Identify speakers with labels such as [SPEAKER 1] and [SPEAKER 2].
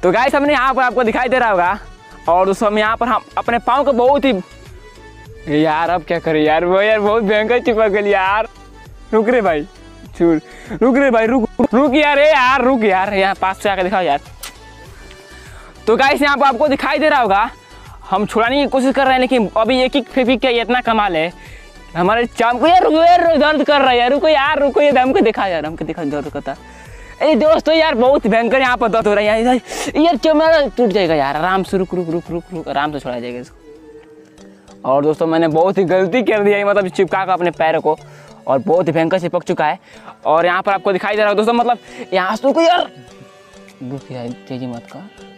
[SPEAKER 1] तो गाइस हमने यहाँ पर आपको दिखाई दे रहा होगा, और दोस्तों हम यहाँ पर हम अपने पाँव को बहुत ही, यार अब क्या करें यार, वो यार बहुत भयंकर चिपक गई यार। रुक रे भाई, रुक रे भाई, रुक यार, यार रुक यार, यहाँ पास से आकर दिखाओ यार। तो गाइस यहाँ पर आपको दिखाई दे रहा होगा, हम छुड़ाने की कोशिश कर रहे हैं, लेकिन अभी एक फेविक का इतना कमाल है हमारे चाम को। यार दर्द कर रहा है यार, रुको यार, रुको ये हमको दिखा यार, हमको दिखा दर्द करता। अरे दोस्तों यार बहुत भयंकर यहाँ पर दर्द हो रहा है यार, चमड़ा टूट जाएगा यार, आराम से रुक आराम से छोड़ा जाएगा इसको। और दोस्तों मैंने बहुत ही गलती कर दी है, मतलब चिपका कर अपने पैरों को, और बहुत ही भयंकर चिपक चुका है। और यहाँ पर आपको दिखाई दे रहा है दोस्तों, मतलब यहाँ से रुको यार, तेजी मत का।